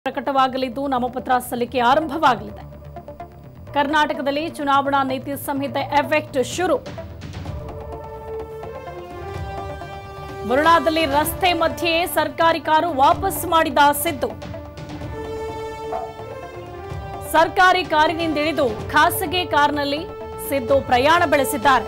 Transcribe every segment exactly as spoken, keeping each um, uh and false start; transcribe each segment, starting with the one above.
ಪ್ರಕಟವಾಗಲಿದ್ದು ನಾಮಪತ್ರ ಸಲ್ಲಿಕೆ ಆರಂಭವಾಗಲಿದೆ. ಕರ್ನಾಟಕದಲ್ಲಿ ಚುನಾವಣಾ ನೀತಿ ಸಂಹಿತೆ ಎಫೆಕ್ಟ್ ಶುರು. ವರುಣಾದಲ್ಲಿ ರಸ್ತೆ ಮಧ್ಯೆ ಸರ್ಕಾರಿ ಕಾರು ವಾಪಸ್ ಮಾಡಿದ ಸಿದ್ದು. ಸರ್ಕಾರಿ ಕಾರಿನಿಂದಿಳಿದು ಖಾಸಗಿ ಕಾರ್ನಲ್ಲಿ ಸಿದ್ದು ಪ್ರಯಾಣ ಬೆಳೆಸಿದ್ದಾರೆ.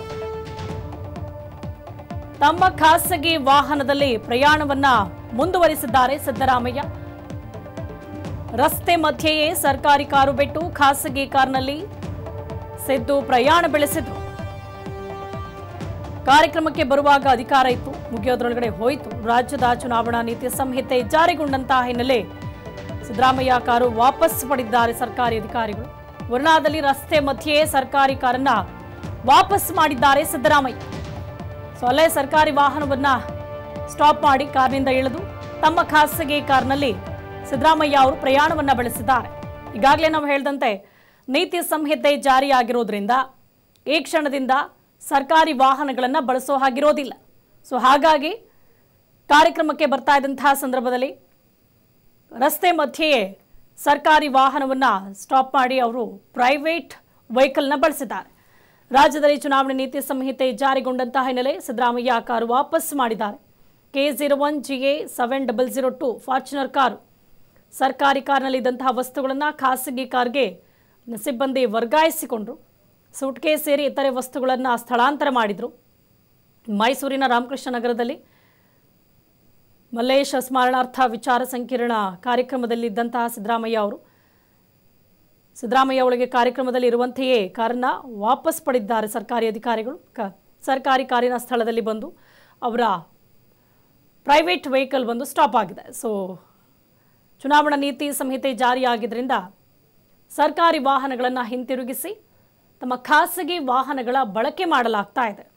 ತಮ್ಮ ಖಾಸಗಿ ವಾಹನದಲ್ಲಿ ಪ್ರಯಾಣವನ್ನ ಮುಂದುವರಿಸಿದ್ದಾರೆ ಸಿದ್ದರಾಮಯ್ಯ. ರಸ್ತೆ ಮಧ್ಯೆಯೇ ಸರ್ಕಾರಿ ಕಾರು ಬಿಟ್ಟು ಖಾಸಗಿ ಕಾರ್ನಲ್ಲಿ ಸಿದ್ದು ಪ್ರಯಾಣ ಬೆಳೆಸಿದ್ರು. ಕಾರ್ಯಕ್ರಮಕ್ಕೆ ಬರುವಾಗ ಅಧಿಕಾರ ಇತ್ತು, ಮುಗಿಯೋದ್ರೊಳಗಡೆ ಹೋಯಿತು. ರಾಜ್ಯದ ಚುನಾವಣಾ ನೀತಿ ಸಂಹಿತೆ ಜಾರಿಗೊಂಡಂತಹ ಹಿನ್ನೆಲೆ ಸಿದ್ದರಾಮಯ್ಯ ಕಾರು ವಾಪಸ್ ಪಡೆದಿದ್ದಾರೆ ಸರ್ಕಾರಿ ಅಧಿಕಾರಿಗಳು. ವರುಣಾದಲ್ಲಿ ರಸ್ತೆ ಮಧ್ಯೆಯೇ ಸರ್ಕಾರಿ ಕಾರನ್ನ ವಾಪಸ್ ಮಾಡಿದ್ದಾರೆ ಸಿದ್ದರಾಮಯ್ಯ. ಸೊ ಅಲ್ಲೇ ಸರ್ಕಾರಿ ವಾಹನವನ್ನ ಸ್ಟಾಪ್ ಮಾಡಿ ಕಾರ್ನಿಂದ ಇಳಿದು ತಮ್ಮ ಖಾಸಗಿ ಕಾರ್ನಲ್ಲಿ ಸಿದ್ದರಾಮಯ್ಯ ಅವರು ಪ್ರಯಾಣವನ್ನ ಬೆಳೆಸಿದ್ದಾರೆ. ಈಗಾಗಲೇ ನಾವು ಹೇಳಿದಂತೆ ನೀತಿ ಸಂಹಿತೆ ಜಾರಿಯಾಗಿರೋದ್ರಿಂದ ಈ ಕ್ಷಣದಿಂದ ಸರ್ಕಾರಿ ವಾಹನಗಳನ್ನು ಬಳಸೋ ಹಾಗಿರೋದಿಲ್ಲ. ಸೊ ಹಾಗಾಗಿ ಕಾರ್ಯಕ್ರಮಕ್ಕೆ ಬರ್ತಾ ಇದ್ದಂತಹ ಸಂದರ್ಭದಲ್ಲಿ ರಸ್ತೆ ಮಧ್ಯೆಯೇ ಸರ್ಕಾರಿ ವಾಹನವನ್ನು ಸ್ಟಾಪ್ ಮಾಡಿ ಅವರು ಪ್ರೈವೇಟ್ ವೆಹಿಕಲ್ನ ಬಳಸಿದ್ದಾರೆ. ರಾಜ್ಯದಲ್ಲಿ ಚುನಾವಣೆ ನೀತಿ ಸಂಹಿತೆ ಜಾರಿಗೊಂಡಂತಹ ಹಿನ್ನೆಲೆ ಸಿದ್ದರಾಮಯ್ಯ ಕಾರು ವಾಪಸ್ ಮಾಡಿದ್ದಾರೆ. K zero one G A seven double zero two Fortuner car. ಸರ್ಕಾರಿ ಕಾರ್ನಲ್ಲಿದ್ದಂತಹ ವಸ್ತುಗಳನ್ನು ಖಾಸಗಿ ಕಾರ್ಗೆ ಸಿಬ್ಬಂದಿ ವರ್ಗಾಯಿಸಿಕೊಂಡ್ರು. ಸೂಟ್ಕೇಸ್ ಸೇರಿ ಇತರೆ ವಸ್ತುಗಳನ್ನು ಸ್ಥಳಾಂತರ ಮಾಡಿದರು. ಮೈಸೂರಿನ ರಾಮಕೃಷ್ಣ ನಗರದಲ್ಲಿ ಮಲ್ಲೇಶ ಸ್ಮರಣಾರ್ಥ ವಿಚಾರ ಸಂಕಿರಣ ಕಾರ್ಯಕ್ರಮದಲ್ಲಿದ್ದಂತಹ ಸಿದ್ದರಾಮಯ್ಯ ಅವರು ಸಿದ್ದರಾಮಯ್ಯ ಅವಳಿಗೆ ಕಾರ್ಯಕ್ರಮದಲ್ಲಿ ಇರುವಂತೆಯೇ ಕಾರನ್ನು ವಾಪಸ್ ಪಡೆದಿದ್ದಾರೆ ಸರ್ಕಾರಿ ಅಧಿಕಾರಿಗಳು. ಕ ಸರ್ಕಾರಿ ಕಾರಿನ ಸ್ಥಳದಲ್ಲಿ ಬಂದು ಅವರ ಪ್ರೈವೇಟ್ ವೆಹಿಕಲ್ ಬಂದು ಸ್ಟಾಪ್ ಆಗಿದೆ. ಸೊ ಚುನಾವಣಾ ನೀತಿ ಸಂಹಿತೆ ಜಾರಿಯಾಗಿದ್ದರಿಂದ ಸರ್ಕಾರಿ ವಾಹನಗಳನ್ನು ಹಿಂತಿರುಗಿಸಿ ತಮ್ಮ ಖಾಸಗಿ ವಾಹನಗಳ ಬಳಕೆ ಮಾಡಲಾಗ್ತಾ ಇದೆ.